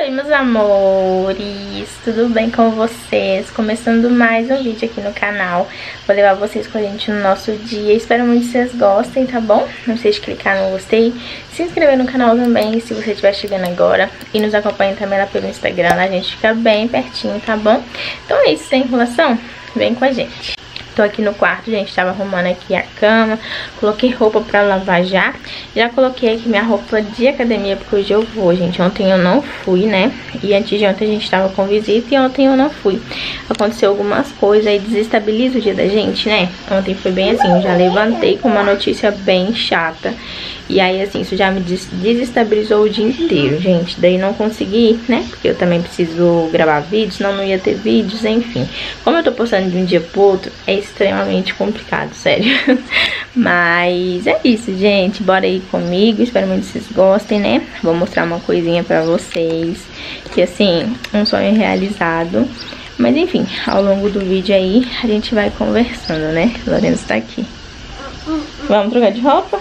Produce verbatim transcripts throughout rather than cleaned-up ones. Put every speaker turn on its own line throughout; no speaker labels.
Oi, meus amores, tudo bem com vocês? Começando mais um vídeo aqui no canal. Vou levar vocês com a gente no nosso dia. Espero muito que vocês gostem, tá bom? Não esqueça de clicar no gostei, se inscrever no canal também, se você estiver chegando agora. E nos acompanhe também lá pelo Instagram, a gente fica bem pertinho, tá bom? Então é isso, sem enrolação, vem com a gente. Tô aqui no quarto, gente, tava arrumando aqui a cama, coloquei roupa pra lavar já. Já coloquei aqui minha roupa de academia, porque hoje eu vou, gente. Ontem eu não fui, né? E antes de ontem a gente tava com visita e ontem eu não fui. Aconteceu algumas coisas aí, desestabiliza o dia da gente, né? Ontem foi bem assim, eu já levantei com uma notícia bem chata. E aí, assim, isso já me desestabilizou o dia inteiro, gente. Daí não consegui, né? Porque eu também preciso gravar vídeos, senão não ia ter vídeos, enfim. Como eu tô postando de um dia pro outro, é extremamente complicado, sério. Mas é isso, gente. Bora aí comigo. Espero muito que vocês gostem, né? Vou mostrar uma coisinha pra vocês. Que, assim, um sonho realizado. Mas, enfim, ao longo do vídeo aí, a gente vai conversando, né? Lourenço tá aqui. Vamos trocar de roupa?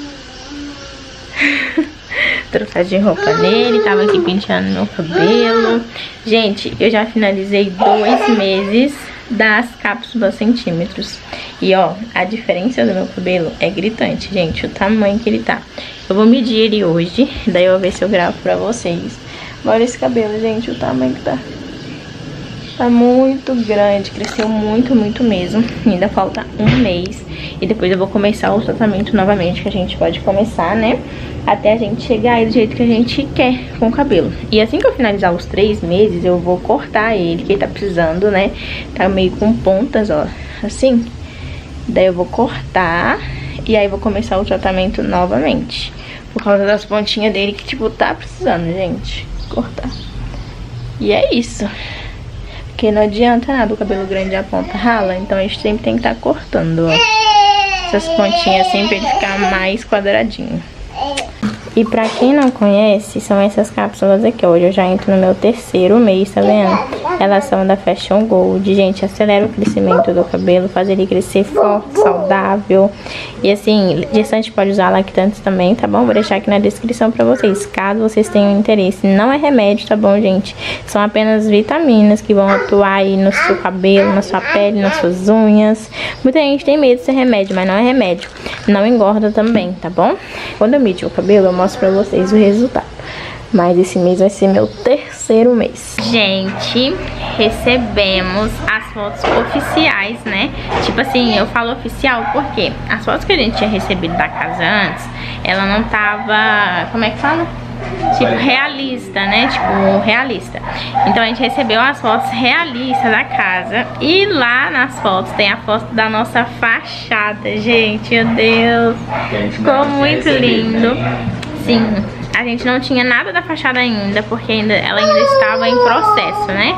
Trocar de roupa nele, tava aqui penteando meu cabelo. Gente, eu já finalizei dois meses das cápsulas centímetros. E ó, a diferença do meu cabelo é gritante, gente, o tamanho que ele tá. Eu vou medir ele hoje, daí eu vou ver se eu gravo pra vocês. Olha esse cabelo, gente, o tamanho que tá. Tá muito grande, cresceu muito, muito mesmo. Ainda falta um mês. E depois eu vou começar o tratamento novamente, que a gente pode começar, né? Até a gente chegar aí do jeito que a gente quer com o cabelo. E assim que eu finalizar os três meses, eu vou cortar ele, que ele tá precisando, né? Tá meio com pontas, ó, assim. Daí eu vou cortar e aí vou começar o tratamento novamente. Por causa das pontinhas dele que, tipo, tá precisando, gente, cortar. E é isso. Porque não adianta nada, o cabelo grande a ponta rala, então a gente sempre tem que estar tá cortando, ó. Essas pontinhas assim pra ele ficar mais quadradinho. E pra quem não conhece, são essas cápsulas aqui. Hoje eu já entro no meu terceiro mês, tá vendo? Elas são da Fashion Gold. Gente, acelera o crescimento do cabelo, faz ele crescer forte, saudável. E assim, gestante pode usar lactantes também, tá bom? Vou deixar aqui na descrição pra vocês, caso vocês tenham interesse. Não é remédio, tá bom, gente? São apenas vitaminas que vão atuar aí no seu cabelo, na sua pele, nas suas unhas. Muita gente tem medo de ser remédio, mas não é remédio. Não engorda também, tá bom? Quando eu medir o cabelo, eu mostro pra vocês o resultado. Mas esse mês vai ser meu terceiro mês. Gente, recebemos as fotos oficiais, né? Tipo assim, eu falo oficial porque as fotos que a gente tinha recebido da casa antes, ela não tava, como é que fala? Tipo, realista, né? Tipo, realista. Então a gente recebeu as fotos realistas da casa. E lá nas fotos tem a foto da nossa fachada, gente. Meu Deus, ficou muito lindo. Sim, a gente não tinha nada da fachada ainda, porque ainda, ela ainda estava em processo, né?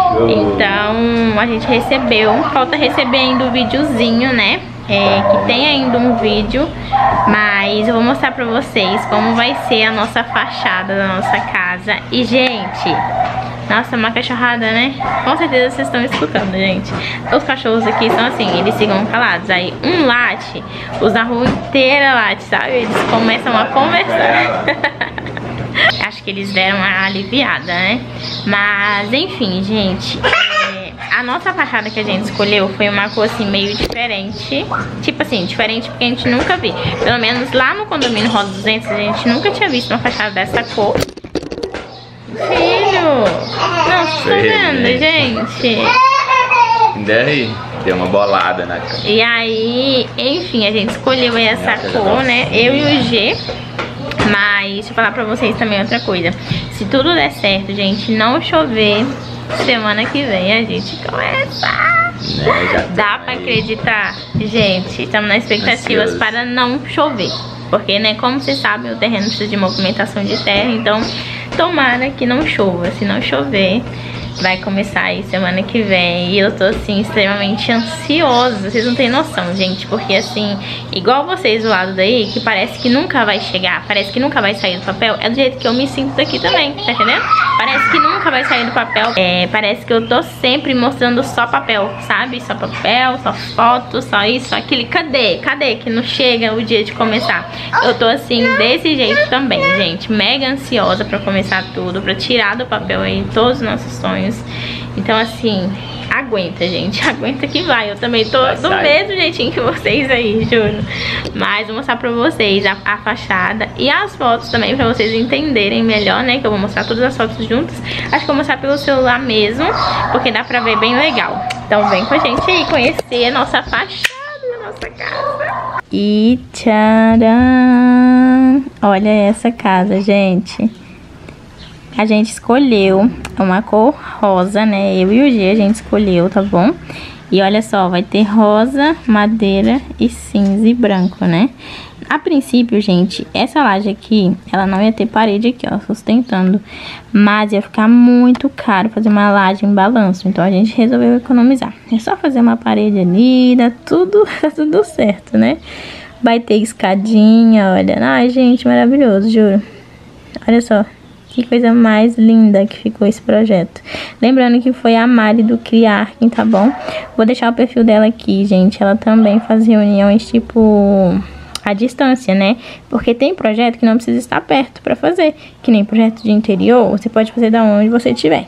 Então a gente recebeu, falta receber ainda o videozinho, né? É, que tem ainda um vídeo, mas eu vou mostrar pra vocês como vai ser a nossa fachada da nossa casa. E, gente, nossa, uma cachorrada, né? Com certeza vocês estão escutando, gente. Os cachorros aqui são assim, eles ficam calados. Aí um late, os da rua inteira late, sabe? Eles começam a conversar. Acho que eles deram uma aliviada, né? Mas, enfim, gente, é, a nossa fachada que a gente escolheu foi uma cor assim meio diferente. Tipo assim, diferente porque a gente nunca viu. Pelo menos lá no condomínio Rosa duzentos a gente nunca tinha visto uma fachada dessa cor. Filho! Não, tá vendo, gente?
Daí, deu uma bolada na cara.
E aí, enfim, a gente escolheu essa cor, né? Eu e o G. Mas deixa eu falar pra vocês também outra coisa. Se tudo der certo, gente, não chover, semana que vem a gente começa. É, dá pra acreditar? Gente, estamos na expectativa para não chover. Porque, né, como vocês sabem, o terreno precisa de movimentação de terra. Então, tomara que não chova. Se não chover, vai começar aí semana que vem. E eu tô, assim, extremamente ansiosa. Vocês não têm noção, gente. Porque, assim, igual vocês do lado daí, que parece que nunca vai chegar, parece que nunca vai sair do papel, é do jeito que eu me sinto daqui também, tá entendendo? parece que nunca vai sair do papel. É, parece que eu tô sempre mostrando só papel, sabe? Só papel, só foto, só isso, só aquilo. Cadê? Cadê que não chega o dia de começar? Eu tô assim, desse jeito também, gente. Mega ansiosa pra começar tudo, pra tirar do papel aí todos os nossos sonhos. Então assim, aguenta, gente, aguenta que vai. Eu também tô do mesmo jeitinho que vocês aí, juro. Mas vou mostrar pra vocês a, a fachada e as fotos também, pra vocês entenderem melhor, né? Que eu vou mostrar todas as fotos juntas. Acho que vou mostrar pelo celular mesmo, porque dá pra ver bem legal. Então vem com a gente aí conhecer a nossa fachada da nossa casa. E tcharam! Olha essa casa, gente. A gente escolheu uma cor rosa, né? Eu e o G a gente escolheu, tá bom? E olha só, vai ter rosa, madeira e cinza e branco, né? A princípio, gente, essa laje aqui, ela não ia ter parede aqui, ó, sustentando. Mas ia ficar muito caro fazer uma laje em balanço. Então a gente resolveu economizar. É só fazer uma parede ali, dá tudo, dá tudo certo, né? Vai ter escadinha, olha. Ai, gente, maravilhoso, juro. Olha só. Que coisa mais linda que ficou esse projeto. Lembrando que foi a Mari do Criarkin, tá bom? Vou deixar o perfil dela aqui, gente. Ela também faz reuniões, tipo, à distância, né? Porque tem projeto que não precisa estar perto pra fazer. Que nem projeto de interior, você pode fazer da onde você estiver.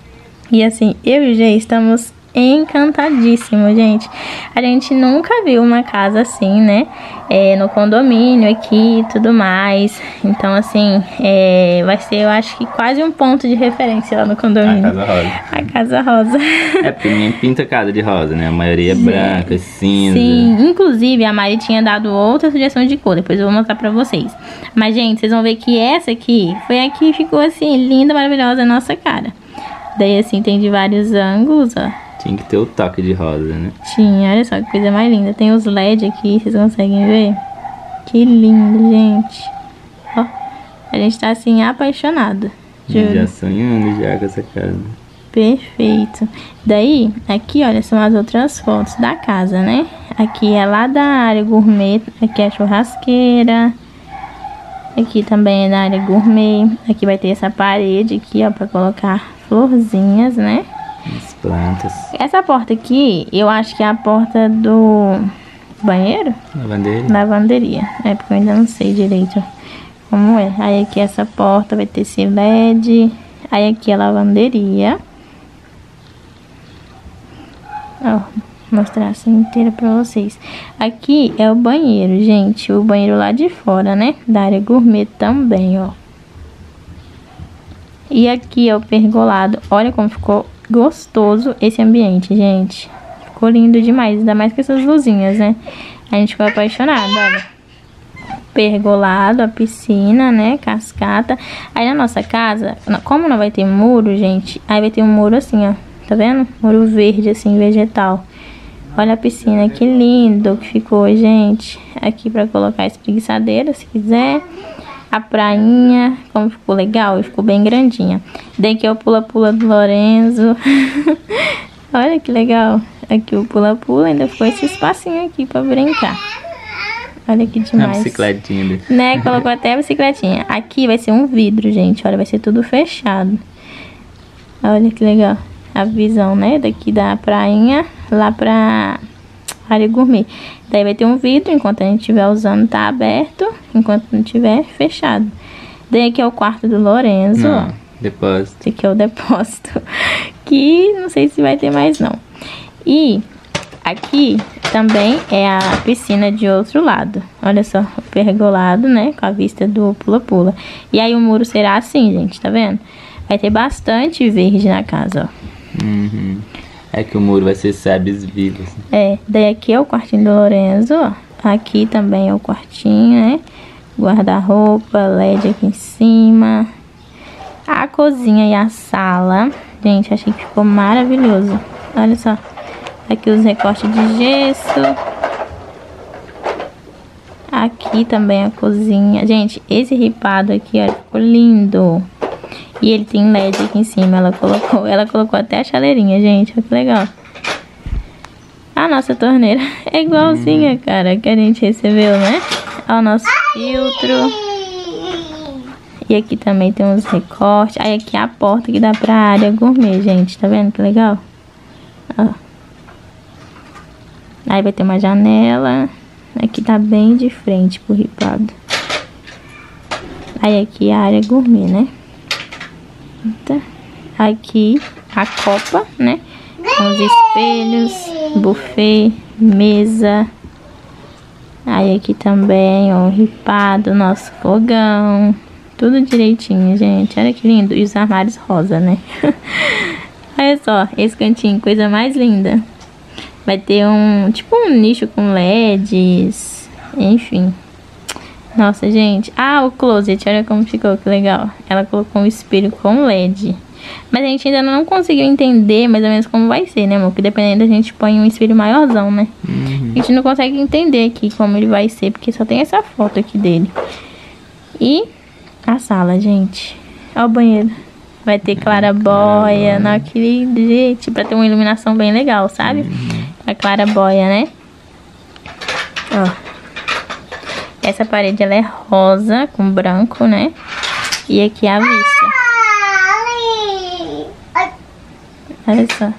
E assim, eu e o Gê estamos encantadíssimo, gente. A gente nunca viu uma casa assim, né? É, no condomínio aqui e tudo mais. Então, assim, é, vai ser, eu acho que quase um ponto de referência lá no condomínio.
A Casa Rosa.
A Casa Rosa.
É, porque ninguém pinta casa de rosa, né? A maioria é branca, cinza.
Sim, inclusive a Mari tinha dado outra sugestão de cor. Depois eu vou mostrar pra vocês. Mas, gente, vocês vão ver que essa aqui foi a que ficou, assim, linda, maravilhosa, a nossa cara. Daí, assim, tem de vários ângulos, ó.
Tinha que ter o toque de rosa, né?
Tinha, olha só que coisa mais linda. Tem os L E D aqui, vocês conseguem ver? Que lindo, gente. Ó, a gente tá assim, apaixonada. Juro.
Já sonhando já com essa casa.
Perfeito. Daí, aqui, olha, são as outras fotos da casa, né? Aqui é lá da área gourmet. Aqui é a churrasqueira. Aqui também é da área gourmet. Aqui vai ter essa parede aqui, ó, pra colocar florzinhas, né?
As plantas.
Essa porta aqui, eu acho que é a porta do banheiro?
Lavanderia.
Lavanderia. É, porque eu ainda não sei direito como é. Aí aqui essa porta vai ter esse L E D. Aí aqui a lavanderia. Ó, vou mostrar assim inteira pra vocês. Aqui é o banheiro, gente. O banheiro lá de fora, né? Da área gourmet também, ó. E aqui é o pergolado. Olha como ficou gostoso esse ambiente, gente. Ficou lindo demais, ainda mais com essas luzinhas, né? A gente ficou apaixonado, olha. Pergolado, a piscina, né? Cascata. Aí na nossa casa, como não vai ter muro, gente, aí vai ter um muro assim, ó. Tá vendo? Muro verde, assim, vegetal. Olha a piscina, que lindo que ficou, gente. Aqui pra colocar a espreguiçadeira, se quiser. A prainha, como ficou legal, e ficou bem grandinha. Daqui é o pula-pula do Lorenzo. Olha que legal. Aqui o pula-pula, ainda ficou esse espacinho aqui pra brincar. Olha que demais.
A bicicletinha dele.
Né, colocou até a bicicletinha. Aqui vai ser um vidro, gente. Olha, vai ser tudo fechado. Olha que legal. A visão, né, daqui da prainha lá pra área gourmet. Daí vai ter um vidro, enquanto a gente estiver usando tá aberto, enquanto não tiver fechado. Daí aqui é o quarto do Lorenzo,
Não,
ó.
depósito.
Esse aqui é o depósito, que não sei se vai ter mais não. E aqui também é a piscina de outro lado. Olha só, o pergolado, né, com a vista do pula-pula. E aí o muro será assim, gente, tá vendo? Vai ter bastante verde na casa, ó.
Uhum. É que o muro vai ser sebes vivos.
É, daí aqui é o quartinho do Lorenzo, ó. Aqui também é o quartinho, né? Guarda-roupa, L E D aqui em cima. A cozinha e a sala. Gente, achei que ficou maravilhoso. Olha só. Aqui os recortes de gesso. Aqui também a cozinha. Gente, esse ripado aqui, ó, ficou lindo. E ele tem L E D aqui em cima, ela colocou, ela colocou até a chaleirinha, gente, olha que legal. A nossa torneira é igualzinha, cara, que a gente recebeu, né? Olha o nosso filtro. E aqui também tem uns recortes. Aí aqui é a porta que dá pra área gourmet, gente. Tá vendo que legal? Ó. Aí vai ter uma janela. Aqui tá bem de frente pro ripado. Aí aqui é a área gourmet, né? Eita. Aqui a copa, né? Com os espelhos, buffet, mesa. Aí aqui também, ó, ripado, nosso fogão. Tudo direitinho, gente. Olha que lindo. E os armários rosa, né? Olha só, esse cantinho, coisa mais linda. Vai ter um, tipo um nicho com L E Ds. Enfim. Nossa, gente. Ah, o closet, olha como ficou, que legal. Ela colocou um espelho com L E D. Mas a gente ainda não conseguiu entender mais ou menos como vai ser, né, amor? Porque dependendo, a gente põe um espelho maiorzão, né? Uhum. A gente não consegue entender aqui como ele vai ser, porque só tem essa foto aqui dele. E a sala, gente. Olha o banheiro. Vai ter clarabóia. Não, que lindo, gente. Pra ter uma iluminação bem legal, sabe? Uhum. A clarabóia, né? Ó. Essa parede, ela é rosa com branco, né? E aqui é a vista. Olha só.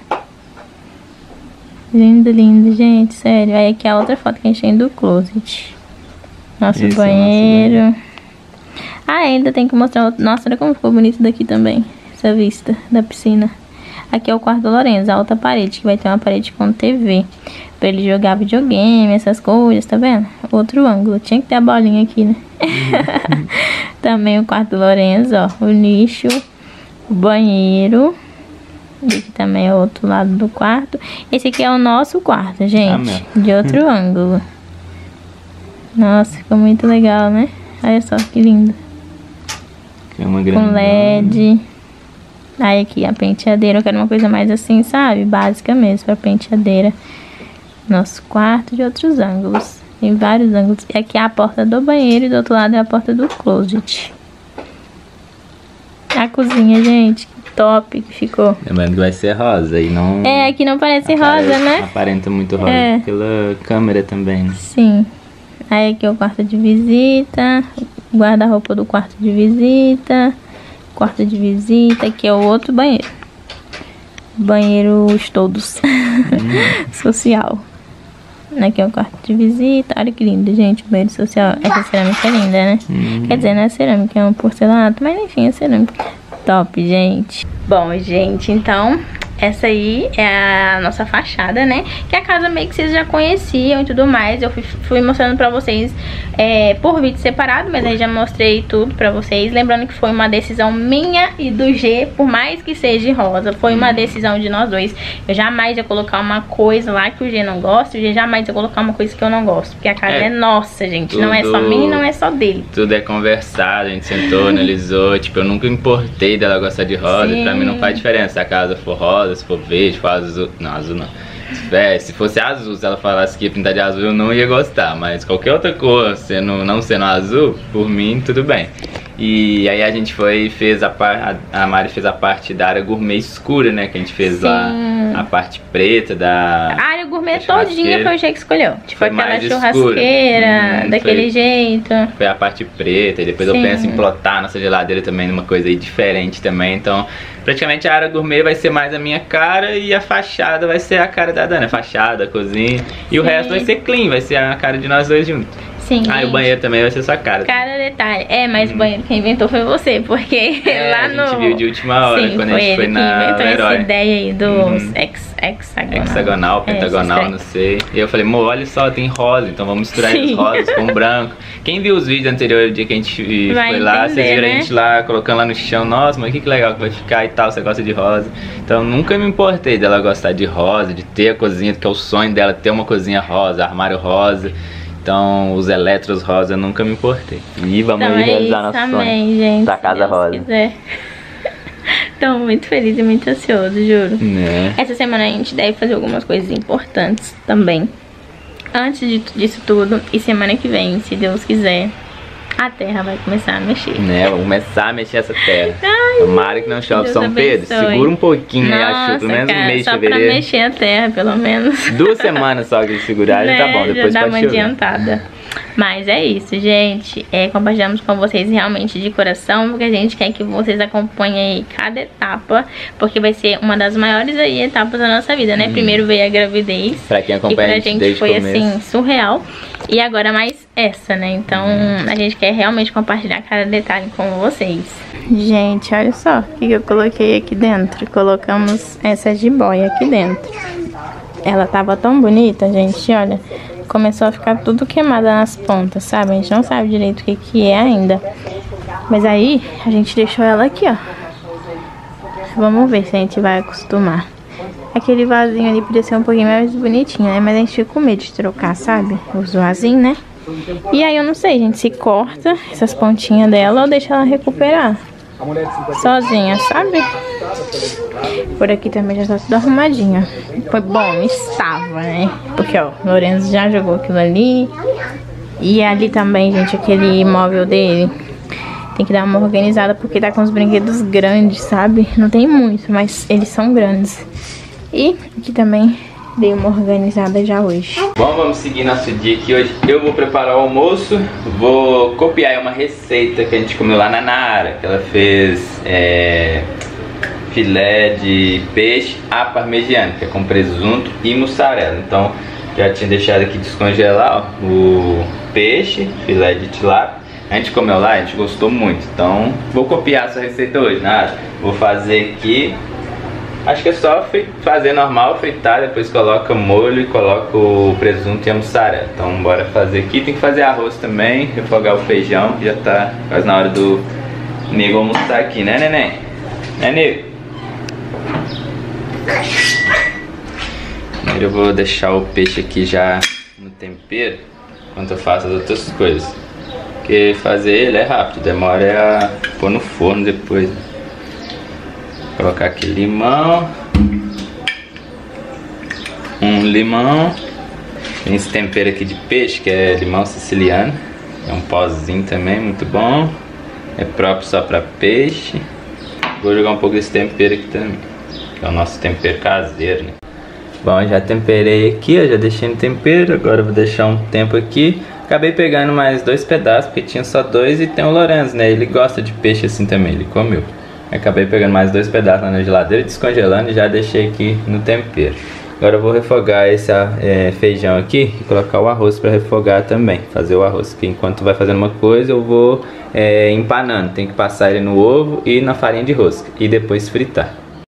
Lindo, lindo, gente. Sério. Aí aqui é a outra foto que a gente tem do closet. Nosso Esse banheiro. É nosso banheiro. Ah, ainda tem que mostrar. Nossa, olha como ficou bonito daqui também. Essa vista da piscina. Aqui é o quarto do Lorenzo, a outra parede, que vai ter uma parede com T V. Pra ele jogar videogame, essas coisas, tá vendo? Outro ângulo. Tinha que ter a bolinha aqui, né? Uhum. Também o quarto do Lorenzo, ó. O nicho. O banheiro. E aqui também é o outro lado do quarto. Esse aqui é o nosso quarto, gente. Ah, de outro ângulo. Nossa, ficou muito legal, né? Olha só que lindo.
É uma grande
com L E D. Aí aqui a penteadeira. Eu quero uma coisa mais assim, sabe? Básica mesmo, pra penteadeira. Nosso quarto de outros ângulos. Tem vários ângulos. E aqui é a porta do banheiro e do outro lado é a porta do closet. A cozinha, gente. Top que ficou.
Lembrando que vai ser rosa e não...
É, aqui não parece rosa, né?
Aparenta muito rosa é. Pela câmera também.
Sim. Aí aqui é o quarto de visita. Guarda-roupa do quarto de visita. Quarto de visita. Aqui é o outro banheiro. Banheiros todos. Hum. Social. Aqui é o quarto de visita. Olha que lindo, gente. O banheiro social. Essa cerâmica é linda, né? Hum. Quer dizer, não é cerâmica, é um porcelanato. Mas enfim, é cerâmica. Top, gente. Bom, gente, então essa aí é a nossa fachada, né? Que a casa meio que vocês já conheciam e tudo mais. Eu fui, fui mostrando pra vocês é, por vídeo separado, mas aí já mostrei tudo pra vocês. Lembrando que foi uma decisão minha e do G, por mais que seja rosa, foi uma decisão de nós dois. Eu jamais ia colocar uma coisa lá que o G não gosta, o G jamais ia colocar uma coisa que eu não gosto. Porque a casa é, é nossa, gente. Tudo, não é só minha e não é só dele.
Tudo é conversado, a gente sentou, analisou. Tipo, eu nunca importei dela gostar de rosa. Sim. Pra mim não faz diferença se a casa for rosa, se for verde, se for azul. Não, azul não. É, se fosse azul, se ela falasse que ia pintar de azul, eu não ia gostar. Mas qualquer outra cor, sendo, não sendo azul, por mim, tudo bem. E aí a gente foi e fez a parte, a Mari fez a parte da área gourmet escura, né? Que a gente fez Sim. lá a parte preta da...
A área gourmet todinha foi o jeito que escolheu. Tipo foi aquela churrasqueira, hum, daquele foi, jeito.
Foi a parte preta, e depois Sim. eu penso em plotar nossa geladeira também numa coisa aí diferente também. Então, praticamente a área gourmet vai ser mais a minha cara e a fachada vai ser a cara da Dana. Fachada, cozinha. E Sim. o resto vai ser clean, vai ser a cara de nós dois juntos.
Sim,
ah, e o banheiro também vai ser sua cara.
Cada detalhe. É, mas hum. o banheiro quem inventou foi você, porque é, lá no...
a gente viu de última hora,
Sim,
quando
foi
a gente foi na
Sim, inventou
Herói.
essa ideia aí dos hum. ex, hexagonal.
Hexagonal, pentagonal, é, não sei. E eu falei, amor, olha só, tem rosa, então vamos misturar Sim. os rosas com branco. Quem viu os vídeos anteriores do dia que a gente vai foi lá, entender, vocês viram né? a gente lá, colocando lá no chão, nossa, mas que, que legal que vai ficar e tal, você gosta de rosa. Então nunca me importei dela gostar de rosa, de ter a cozinha, que é o sonho dela, ter uma cozinha rosa, armário rosa. Então, os eletros rosa, eu nunca me importei. E vamos então, realizar é nosso também, sonho gente, da casa rosa. Então, muito feliz e muito ansioso, juro. É. Essa semana a gente deve fazer algumas coisas importantes também. Antes de, disso tudo, e semana que vem, se Deus quiser, a terra vai começar a mexer. Né, vai começar a mexer essa terra. Tomara que não chove. São Pedro, segura um pouquinho. Nossa, aí, acho, pelo menos cara, um mês de fevereiro. Só pra mexer a terra, pelo menos. Duas semanas só que eles segurarem, né? Tá bom, depois já dá uma chover. Adiantada.
Mas é isso, gente. É, compartilhamos com vocês realmente de coração, porque a gente quer que vocês acompanhem aí cada etapa, porque vai ser uma das maiores aí etapas da nossa vida, né? Hum. Primeiro veio a gravidez,
pra quem acompanha,
e pra gente foi assim, surreal. E agora mais essa, né? Então hum. a gente quer realmente compartilhar cada detalhe com vocês. Gente, olha só o que eu coloquei aqui dentro. Colocamos essa jiboia aqui dentro. Ela tava tão bonita, gente, olha. Começou a ficar tudo queimada nas pontas, sabe? A gente não sabe direito o que que é ainda. Mas aí, a gente deixou ela aqui, ó. Vamos ver se a gente vai acostumar. Aquele vasinho ali podia ser um pouquinho mais bonitinho, né? Mas a gente fica com medo de trocar, sabe? Os vasinhos, né? E aí eu não sei, gente, se corta essas pontinhas dela ou deixa ela recuperar sozinha, sabe? Por aqui também já tá tudo arrumadinho. Foi bom, estava, né? Porque, ó, o Lorenzo já jogou aquilo ali. E ali também, gente, aquele móvel dele tem que dar uma organizada, porque tá com os brinquedos grandes, sabe? Não tem muito, mas eles são grandes. E aqui também dei uma organizada já hoje.
Bom, vamos seguir nosso dia aqui hoje. Eu vou preparar o almoço. Vou copiar uma receita que a gente comeu lá na Nara, que ela fez é, filé de peixe à parmegiana, que é com presunto e mussarela. Então já tinha deixado aqui descongelar, ó, o peixe, filé de tilápia. A gente comeu lá, a gente gostou muito. Então vou copiar essa receita hoje, Nara. Vou fazer aqui. Acho que é só fazer normal, fritar, depois coloca molho e coloca o presunto e a mussarela. Então bora fazer aqui. Tem que fazer arroz também, refogar o feijão. Já tá quase na hora do nego almoçar aqui, né, neném? Né, nego? Primeiro eu vou deixar o peixe aqui já no tempero, enquanto eu faço as outras coisas. Porque fazer ele é rápido, demora é a pôr no forno depois. Vou colocar aqui limão, um limão, tem esse tempero aqui de peixe que é limão siciliano, é um pozinho também, muito bom, é próprio só para peixe. Vou jogar um pouco desse tempero aqui também, que é o nosso tempero caseiro, né? Bom, já temperei aqui, eu já deixei no tempero, agora eu vou deixar um tempo aqui. Acabei pegando mais dois pedaços, porque tinha só dois, e tem o Lorenzo, né, ele gosta de peixe assim também, ele comeu. Acabei pegando mais dois pedaços lá na geladeira, descongelando e já deixei aqui no tempero. Agora eu vou refogar esse é, feijão aqui e colocar o arroz para refogar também. Fazer o arroz, que enquanto vai fazendo uma coisa eu vou é, empanando. Tem que passar ele no ovo e na farinha de rosca e depois fritar.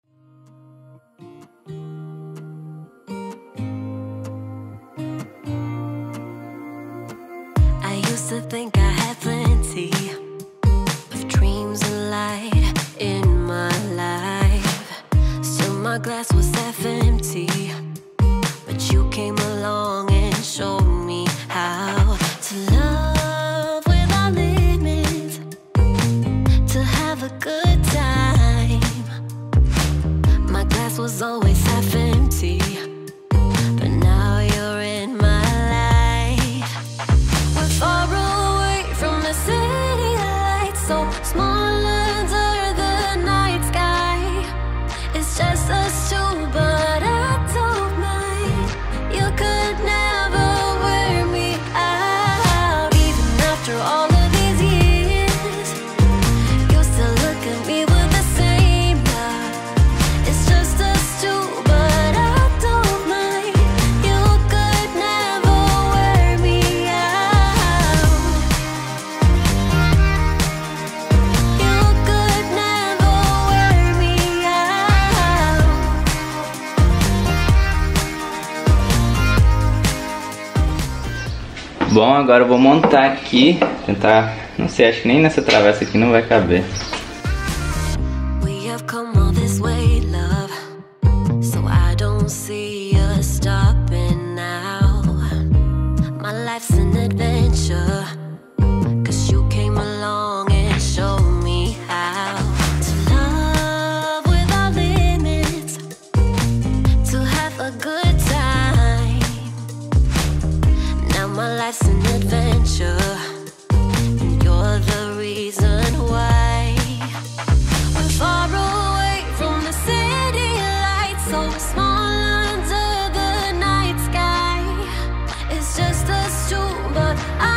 My glass was half empty, but you came along and showed me how to love without limits, to have a good time. My glass was always half empty, but now you're in my life. We're far away from the city lights, so small under the night sky. It's just us two, but I don't mind. You could never wear me out. Even after all of these years, you still look at me with the same love. It's just us two, but I don't mind. You could never wear me out. You could never wear me out.
Bom, agora eu vou montar aqui, tentar, não sei, acho que nem nessa travessa aqui não vai caber.
We have come all this way, love, so I don't see us stopping now. My life's an adventure, 'cause you came along and showed me how to love without limits, to have a good time. Now my life's an adventure, and you're the reason why. We're far away from the city lights, so small under the night sky. It's just us two, but I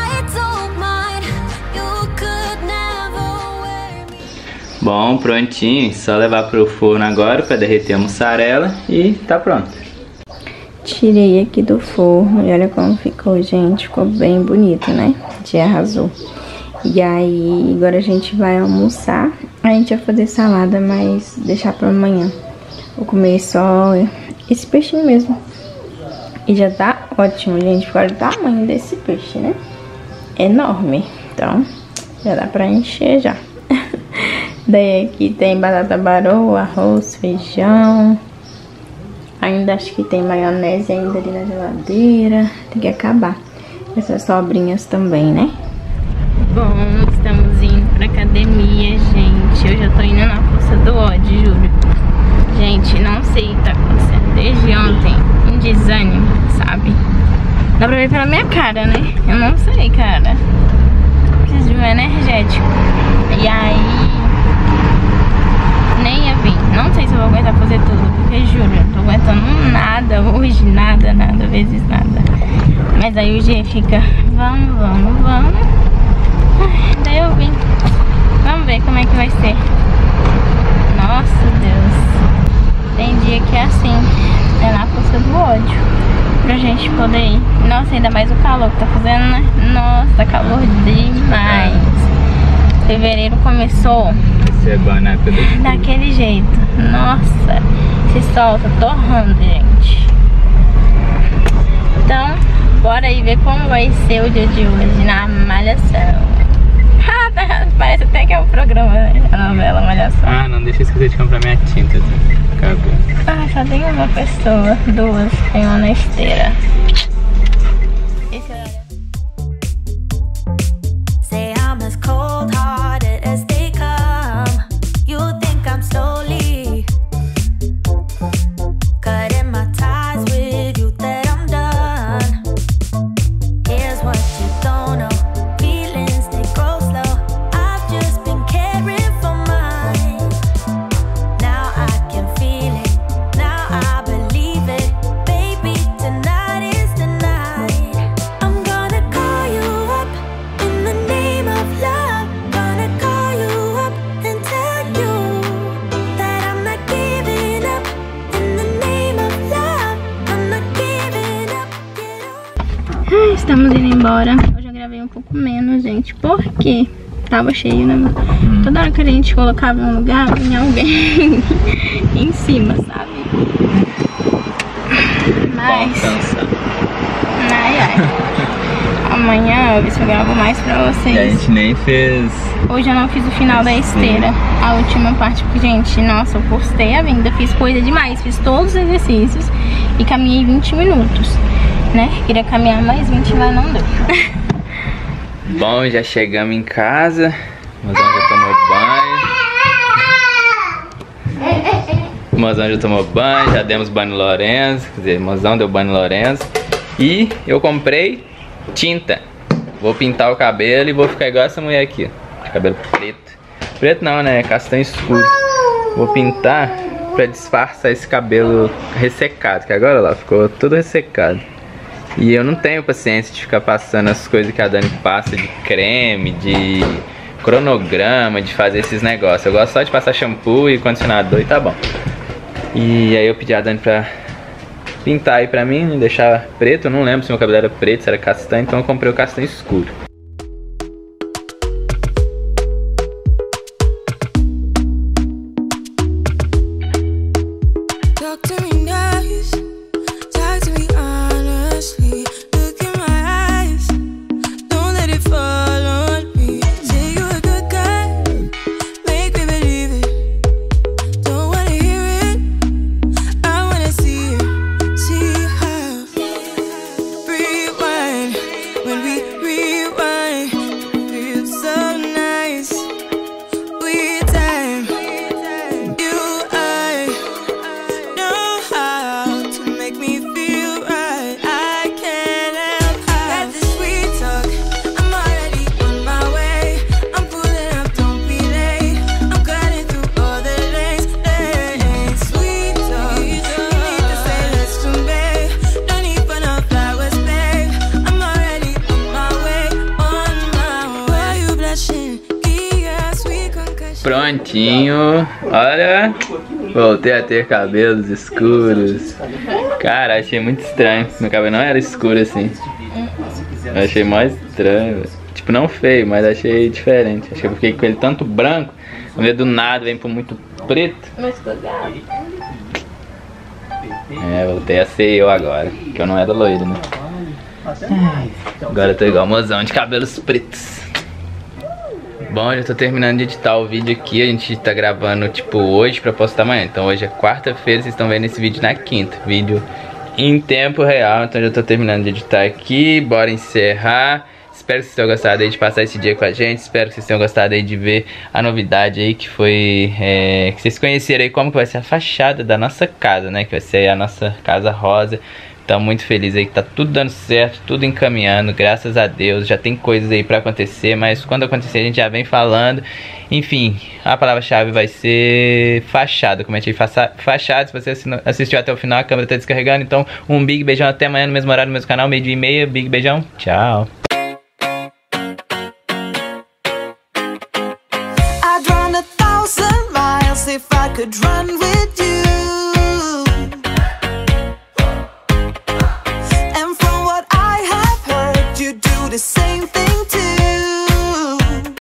Bom, prontinho, só levar pro forno agora pra derreter a mussarela e tá pronto.
Tirei aqui do forno e olha como ficou, gente. Ficou bem bonito, né? Já arrasou. E aí, agora a gente vai almoçar. A gente vai fazer salada, mas deixar pra amanhã. Vou comer só esse peixinho mesmo. E já tá ótimo, gente. Olha o tamanho desse peixe, né? Enorme. Então, já dá pra encher já. Daí aqui tem batata baroa, arroz, feijão. Ainda acho que tem maionese ainda ali na geladeira. Tem que acabar. Essas sobrinhas também, né? Bom, estamos indo pra academia, gente. Eu já tô indo na força do ódio, juro. Gente, não sei o que tá acontecendo desde ontem. Um desânimo, sabe? Dá pra ver pela minha cara, né? Eu não sei, cara. Preciso de um energético. E aí... nem ia vir. Não sei se eu vou aguentar fazer tudo, porque juro, eu não tô aguentando nada hoje, nada, nada, vezes nada. Mas aí o G fica, vamos, vamos, vamos. Ai, daí eu vim. Vamos ver como é que vai ser. Nossa, Deus. Tem dia que é assim, é na força do ódio, pra gente poder ir. Nossa, ainda mais o calor que tá fazendo, né? Nossa, tá calor demais. Fevereiro começou daquele jeito. Nossa, esse sol tá torrando, gente. Então, bora aí ver como vai ser o dia de hoje na Malhação. Parece até que é um programa, né? A novela Malhação.
Ah, não deixa eu esquecer de comprar minha tinta. Acabou.
Ah, só tem uma pessoa, duas, tem uma na esteira. Esse é... Estamos indo embora. Hoje eu gravei um pouco menos, gente, porque tava cheio, né? Hum. Toda hora que a gente colocava em um lugar, vinha alguém em cima, sabe? Mas... ai, ai. Amanhã eu ver se eu gravo mais pra vocês.
E a gente nem fez...
hoje eu não fiz o final da esteira. A última parte, porque, gente, nossa, eu postei a vinda, fiz coisa demais. Fiz todos os exercícios e caminhei vinte minutos. Né? Queria caminhar mais vinte, mas não deu.
Bom, já chegamos em casa. O mozão já tomou banho. O mozão já tomou banho, já demos banho no Lorenzo. Quer dizer, o mozão deu banho no Lorenzo. E eu comprei tinta. Vou pintar o cabelo e vou ficar igual essa mulher aqui, ó, de cabelo preto. Preto não, né? Castanho escuro. Vou pintar pra disfarçar esse cabelo ressecado, que agora lá ficou todo ressecado. E eu não tenho paciência de ficar passando as coisas que a Dani passa, de creme, de cronograma, de fazer esses negócios. Eu gosto só de passar shampoo e condicionador e tá bom. E aí eu pedi a Dani pra pintar aí pra mim, deixar preto. Eu não lembro se meu cabelo era preto, se era castanho, então eu comprei o castanho escuro.
We time, you, I, no.
prontinho. Olha, voltei a ter cabelos escuros. Cara, achei muito estranho. Meu cabelo não era escuro assim. Eu achei mais estranho. Tipo, não feio, mas achei diferente. Acho que eu fiquei com ele tanto branco. No meio do nada vem pro muito preto.
Mas ficou gato.
É, voltei a ser eu agora. Que eu não era loiro, né? Agora eu tô igual mozão de cabelos pretos. Bom, já tô terminando de editar o vídeo aqui. A gente tá gravando tipo hoje pra postar amanhã. Então hoje é quarta-feira, vocês estão vendo esse vídeo na quinta. Vídeo em tempo real. Então já tô terminando de editar aqui. Bora encerrar. Espero que vocês tenham gostado aí de passar esse dia com a gente. Espero que vocês tenham gostado aí de ver a novidade aí, que foi é, que vocês conheceram aí como que vai ser a fachada da nossa casa, né? Que vai ser a nossa casa rosa. Então muito feliz aí que tá tudo dando certo, tudo encaminhando, graças a Deus. Já tem coisas aí pra acontecer, mas quando acontecer a gente já vem falando. Enfim, a palavra-chave vai ser fachada. Comente aí fachada. Se você assistiu até o final, a câmera tá descarregando. Então um big beijão, até amanhã no mesmo horário, no mesmo canal, meio dia e meia. Big beijão, tchau.
If I could run with you, and from what I have heard, you do the same thing.